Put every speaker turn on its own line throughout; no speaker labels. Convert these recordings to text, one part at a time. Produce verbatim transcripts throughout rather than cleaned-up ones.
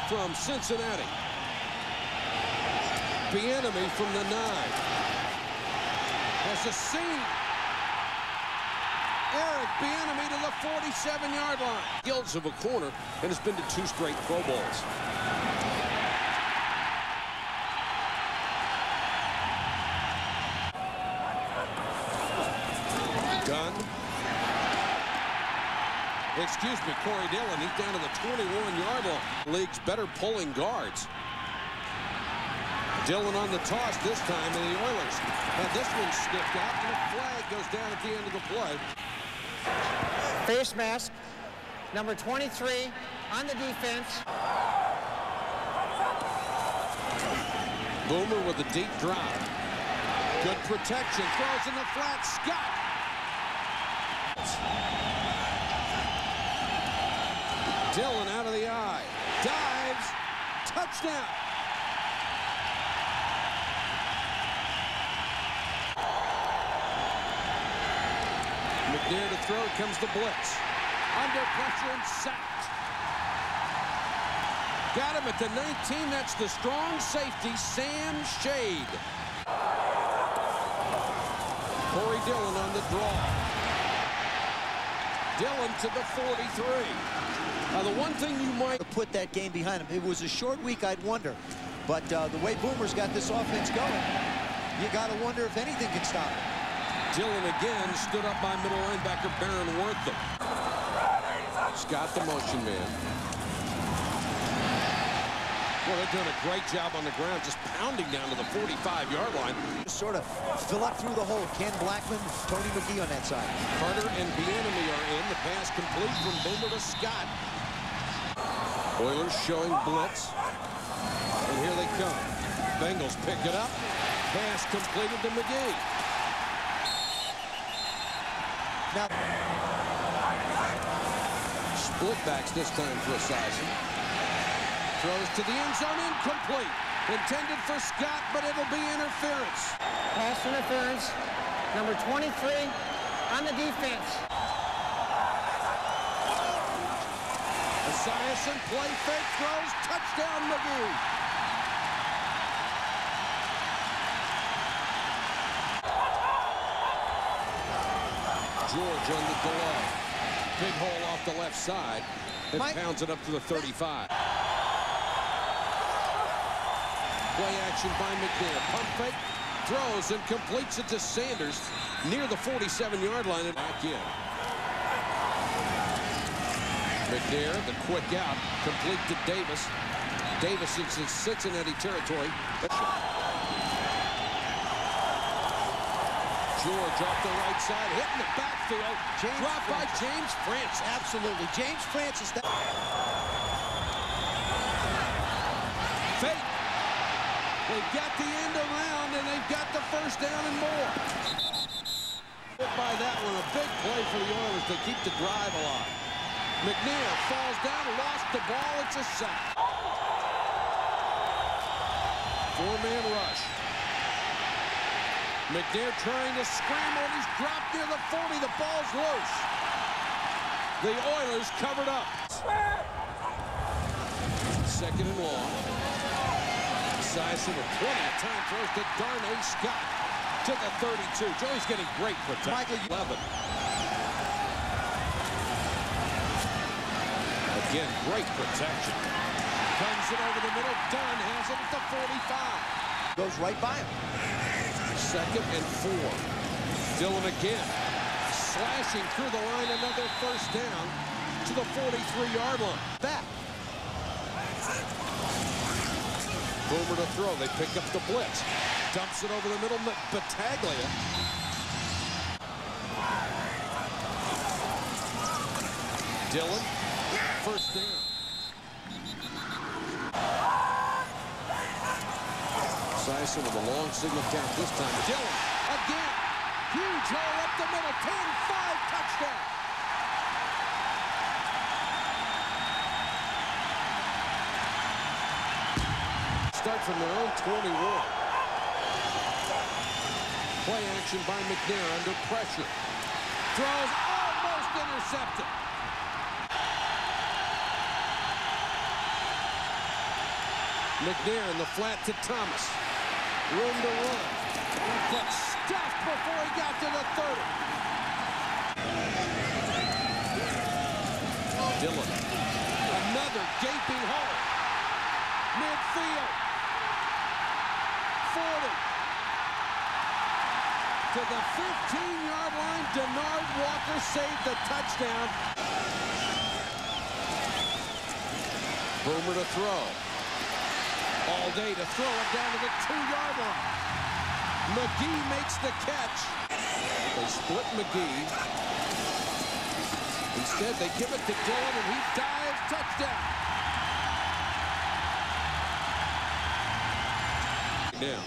from Cincinnati. Bieniemy from the nine. Has a seam. Eric Bieniemy to the forty-seven yard line. Guilds of a corner and has been to two straight Pro Bowls. Gunn. Excuse me, Corey Dillon. He's down to the twenty-one yard line. League's better pulling guards. Dillon on the toss this time, and the Oilers had this one sniffed out, and a flag goes down at the end of the play.
Face mask, number twenty-three on the defense.
Boomer with a deep drop. Good protection, throws in the flat. Scott. Dillon out of the eye. Dives. Touchdown. McNair to throw, comes the blitz. Under pressure and sacked. Got him at the nineteen. That's the strong safety, Sam Shade. Corey Dillon on the draw. Dillon to the forty-three. Now, the one thing you might
put that game behind him. It was a short week, I'd wonder. But uh, the way Boomer's got this offense going, you got to wonder if anything can stop it.
Dillon again stood up by middle linebacker Baron Wortham. Scott the motion man. Well, they're doing a great job on the ground, just pounding down to the forty-five yard line.
Just sort of fill up through the hole. Ken Blackman, Tony McGee on that side.
Carter and Bieniemy are in. The pass complete from Boomer to Scott. Oilers showing blitz. And here they come. Bengals pick it up. Pass completed to McGee.
Now,
split backs this time for Esiason. Throws to the end zone, incomplete. Intended for Scott, but it'll be interference.
Pass interference, number twenty-three on the defense.
Esiason, play fake, throws, touchdown McGee. George on the delay. Big hole off the left side. It
Mike.
pounds it up to the thirty-five. Play action by McNair. Pump fake, throws and completes it to Sanders near the forty-seven yard line and back in. McNair, the quick out, complete to Davis. Davis is in Cincinnati territory. George off the right side, hitting the backfield.
James
Dropped by
Francis.
James Francis.
Absolutely. James Francis. That
Fake. They've got the end around, and they've got the first down and more. Hit by that one, a big play for the Oilers to keep the drive alive. McNair falls down, lost the ball. It's a sack. Four-man rush. McNair trying to scramble, and he's dropped near the forty. The ball's loose. The Oilers covered up. Second and long. Esiason with plenty of time, throws to Darnay Scott to the thirty-two. Joey's getting great protection.
Michael,
eleven. Again, great protection. Comes it over the middle. Dunn has it at the forty-five.
goes right by him.
Second and four. Dillon again. Slashing through the line, another first down to the forty-three yard line. Back. Boomer to throw. They pick up the blitz. Dumps it over the middle. Battaglia. Dillon. First down. Esiason with a long signal count this time. Dillon again. Huge hole up the middle. ten five touchdown. Start from their own twenty-one. Play action by McNair under pressure. Throws almost intercepted. McNair in the flat to Thomas. Room to run. But stuffed before he got to the thirty. Dillon. Another gaping hole. Midfield. forty. To the fifteen-yard line, Denard Walker saved the touchdown. Boomer to throw. All day to throw it down to the two-yard line. McGee makes the catch. They split McGee. Instead, they give it to Dillon, and he dives. Touchdown. Now.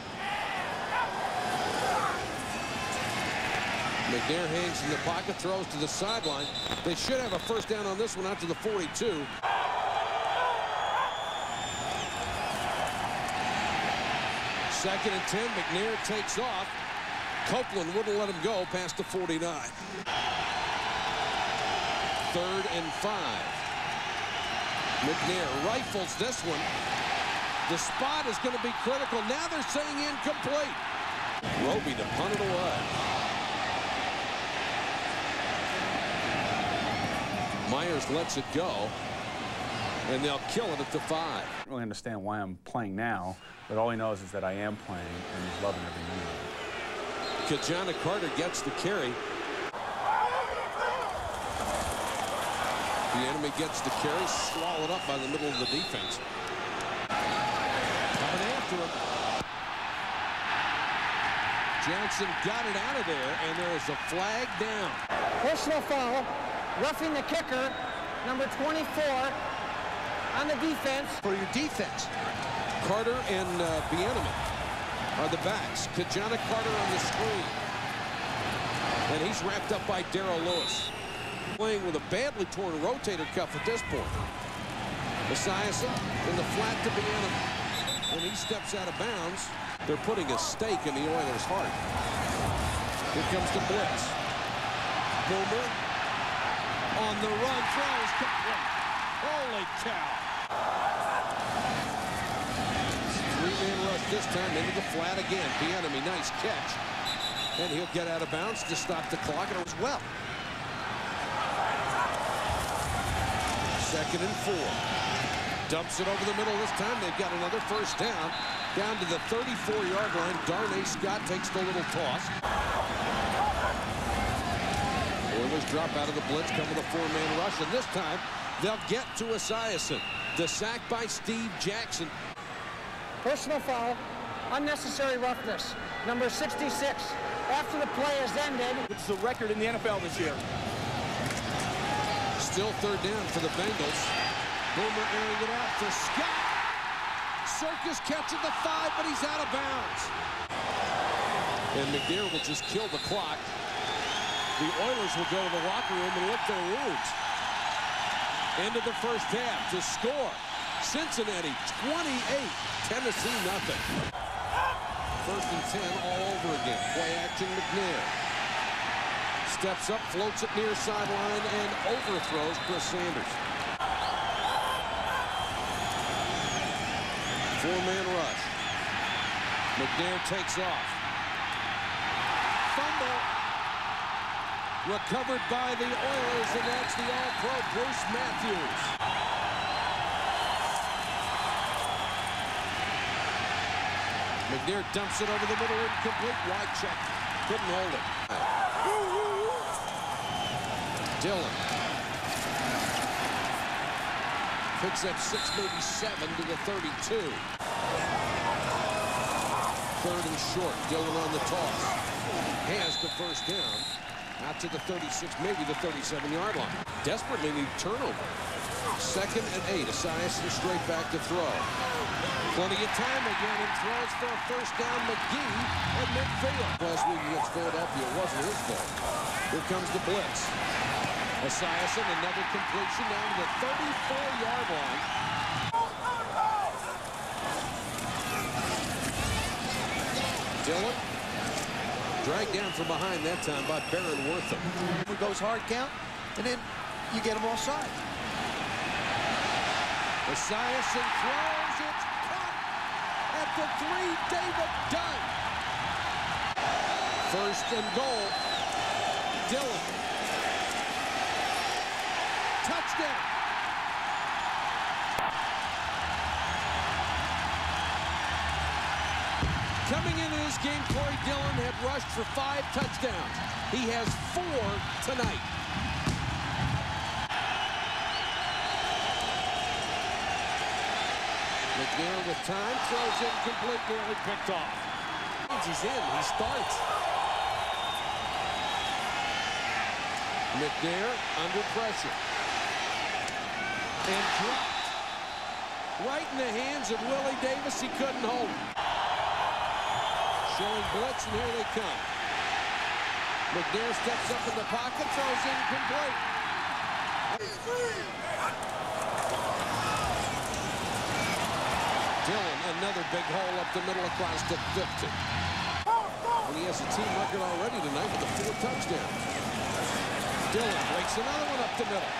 McNair hangs in the pocket, throws to the sideline. They should have a first down on this one out to the forty-two. Second and ten, McNair takes off. Copeland wouldn't let him go past the forty-nine. Third and five. McNair rifles this one. The spot is going to be critical. Now they're saying incomplete. Roby to punt it away. Myers lets it go, and they'll kill it at the five.
I don't really understand why I'm playing now, but all he knows is that I am playing, and he's loving every minute.
Kajana Carter gets the carry. The enemy gets the carry, swallowed up by the middle of the defense. Coming after him. Johnson got it out of there, and there is a flag down.
Personal foul, roughing the kicker, number twenty-four, on the defense.
For your defense.
Carter and uh, Bieniemy are the backs. Kajana Carter on the screen. And he's wrapped up by Darrell Lewis. Playing with a badly torn rotator cuff at this point. Esiason in the flat to Bieniemy. When he steps out of bounds, they're putting a stake in the Oilers' heart. Here comes the blitz. Boomer on the run, throws complete. Holy cow. Three-man rush this time into the flat again. Bieniemy, nice catch. And he'll get out of bounds to stop the clock, and it was well. Second and four. Dumps it over the middle this time. They've got another first down. Down to the thirty-four-yard line. Darnay Scott takes the little toss. Oilers drop out of the blitz, come with a four-man rush, and this time they'll get to Esiason. The sack by Steve Jackson.
Personal foul, unnecessary roughness, number sixty-six. After the play has ended.
It's the record in the N F L this year.
Still third down for the Bengals. Boomer airing it out for Scott. Circus catch at the five, but he's out of bounds. And McNair will just kill the clock. The Oilers will go to the locker room and lick their wounds. End of the first half to score. Cincinnati twenty-eight, Tennessee nothing. First and ten all over again. Play action McNair. Steps up, floats it near sideline, and overthrows Chris Sanders. Four-man rush. McNair takes off. Fumble. Recovered by the Oilers, and that's the All-Pro Bruce Matthews. McNair dumps it over the middle, incomplete. Wide check. Couldn't hold it. Dillon. Picks up six, maybe seven to the thirty-two. Third and short. Dillon on the toss. Has the first down. Out to the thirty-six, maybe the thirty-seven-yard line. Desperately need turnover. Second and eight. Esiason straight back to throw. Plenty of time again, and throws for a first down. McGee at midfield. Last week against Philadelphia, it wasn't his fault. Here comes the blitz. Esiason, another completion down to the thirty-four-yard line. Dillon dragged down from behind that time by Baron Wortham.
It goes hard count, and then you get them offside.
Esiason throws, it's for three. David done. First and goal. Dillon. Touchdown. Coming into this game, Corey Dillon had rushed for five touchdowns. He has four tonight. McNair with time, throws in complete, nearly picked off. He's in, he starts. McNair under pressure. And dropped. Right in the hands of Willie Davis, he couldn't hold it. Showing blitz, and here they come. McNair steps up in the pocket, throws in complete. Dillon, another big hole up the middle across the fifty. And he has a team record already tonight with a four touchdown. Dillon breaks another one up the middle.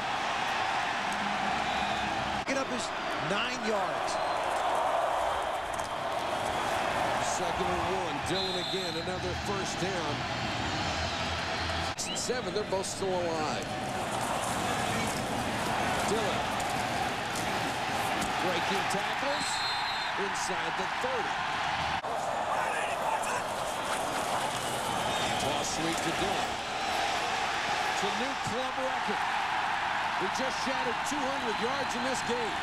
Get up his nine yards.
Second and one. Dillon again, another first down. Six and seven, they're both still alive. Dillon. Breaking tackles inside the thirty. Toss sweep to Dillon. It's a new club record. He just shattered two hundred yards in this game.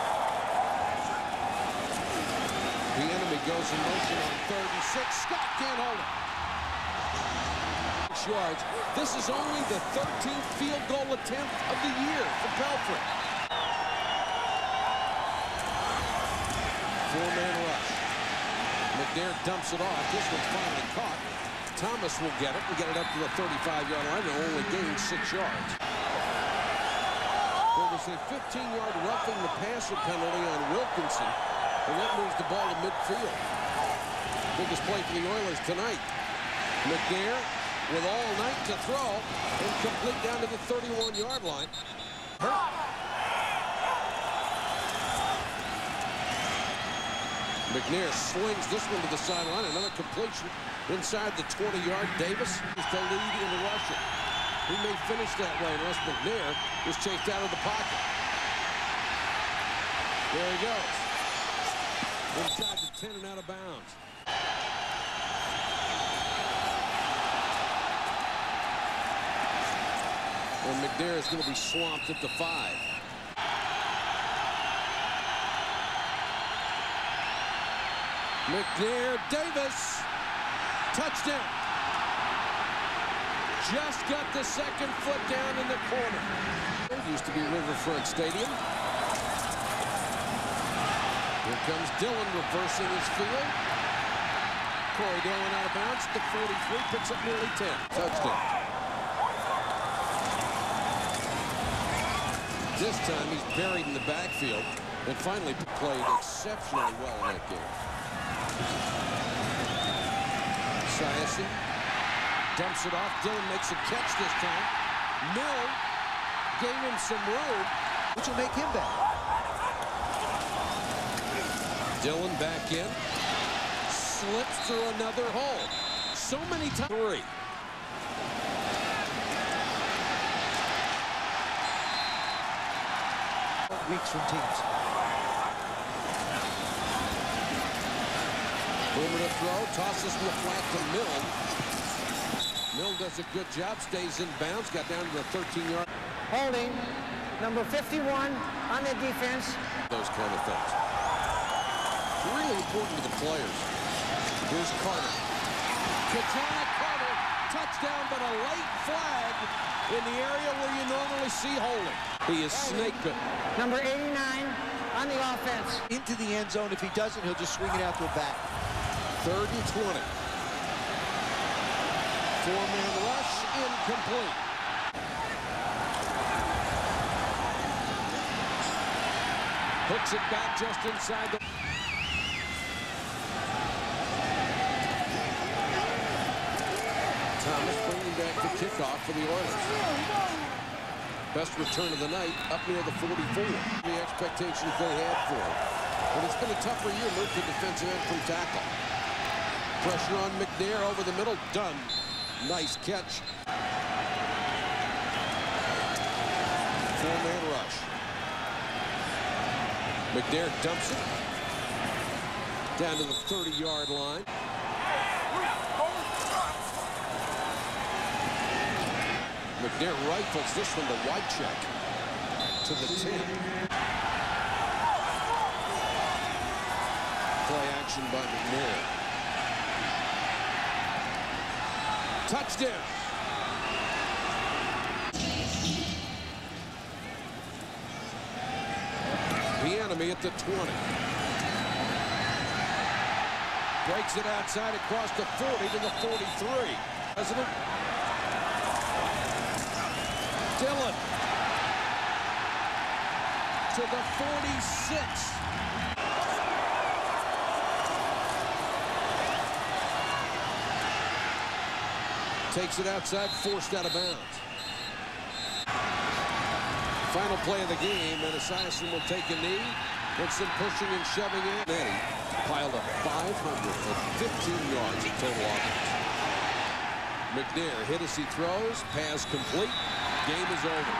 The enemy goes in motion on third and six. Scott can't hold it. Six yards. This is only the thirteenth field goal attempt of the year for Pelfrey. Four-man rush. McNair dumps it off. This one's finally caught. Thomas will get it and get it up to the thirty-five-yard line and only gain six yards. There was a fifteen-yard roughing the passer penalty on Wilkinson, and that moves the ball to midfield. Biggest play for the Oilers tonight. McNair with all night to throw and complete down to the thirty-one-yard line. Hurt. McNair slings this one to the sideline. Another completion inside the twenty-yard. Davis is the lead in the rushing. He may finish that way unless McNair is chased out of the pocket. There he goes. Inside the ten and out of bounds. And McNair is going to be swamped at the five. McNair, Davis, touchdown. Just got the second foot down in the corner. It used to be Riverfront Stadium. Here comes Dillon reversing his field. Corey Dillon out of bounds at the forty-three, picks up nearly ten. Touchdown. This time he's buried in the backfield and finally played exceptionally well in that game. Siason dumps it off. Dillon makes a catch this time. Mill gave him some room,
Which will make him better.
Dillon back in. Slips through another hole. So many times. Three.
Weeks from teams.
Boomer to throw. Tosses from the flat to Mill. Mill does a good job. Stays in bounds. Got down to the thirteen-yard.
Holding, number fifty-one on the defense.
Those kind of things. Really important to the players. Here's Carter. Katana Carter, touchdown, but a late flag in the area where you normally see holding. He is snake bitten.
Number eighty-nine on the offense.
Into the end zone. If he doesn't, he'll just swing it out to a back.
Third and twenty. Four-man rush, incomplete. Hooks it back just inside the... Thomas bringing back the kickoff for the Oilers. Best return of the night, up near the forty-four. The expectations they had for him. And it's been a tougher year. Moved to defensive end from tackle. Pressure on McNair over the middle. Done. Nice catch. Four-man rush. McNair dumps it down to the thirty-yard line. McNair rifles this one to Wycheck to the ten. Play action by McNair. Touchdown. The enemy at the twenty. Breaks it outside across the forty to the forty-three. President. Dillon. To the forty-six. Takes it outside, forced out of bounds. Final play of the game, and Esiason will take a knee. With some pushing and shoving in. Eddie piled up five hundred fifteen yards of total offense. McNair hit as he throws. Pass complete. Game is over.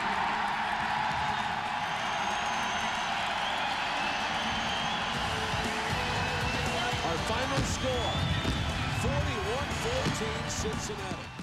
Our final score, forty-one fourteen Cincinnati.